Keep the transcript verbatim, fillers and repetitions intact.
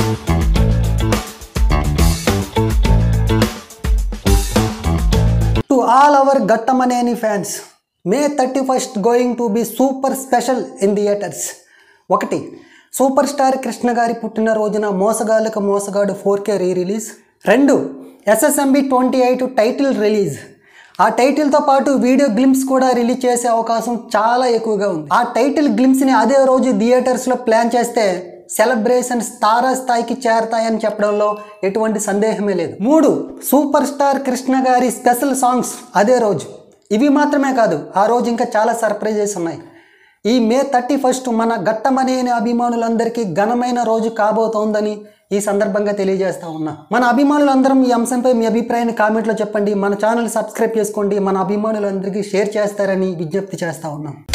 To all our Gattamaneni fans, May thirty-first going to be super special in theaters. ఒకటి super star Krishna గారి పుట్టినరోజున Mosagallaku Mosagadu four K re release. రెండు SSMB twenty eight title release. ఆ టైటిల్తో పాటు video glimpse కూడా release చేసే అవకాశం చాలా ఎక్కువగా ఉంది. ఆ టైటిల్ గ్లిమ్స్ని అదే రోజు థియేటర్స్లో ప్లాన్ చేస్తే సెలబ్రేషన్స్ తారా స్థాయికి చేరతాయని చెప్పడంలో ఎటువంటి సందేహమే లేదు. మూడు సూపర్ స్టార్ కృష్ణ గారి స్పెషల్ సాంగ్స్ అదే రోజు. ఇవి మాత్రమే కాదు, ఆ రోజు ఇంకా చాలా సర్ప్రైజెస్ ఉన్నాయి. ఈ మే థర్టీ ఫస్ట్ మన గట్టమనేని అభిమానులందరికీ ఘనమైన రోజు కాబోతోందని ఈ సందర్భంగా తెలియజేస్తా ఉన్నా. మన అభిమానులందరం ఈ అంశంపై మీ అభిప్రాయాన్ని కామెంట్లో చెప్పండి. మన ఛానల్ సబ్స్క్రైబ్ చేసుకోండి. మన అభిమానులందరికీ షేర్ చేస్తారని విజ్ఞప్తి చేస్తా ఉన్నాం.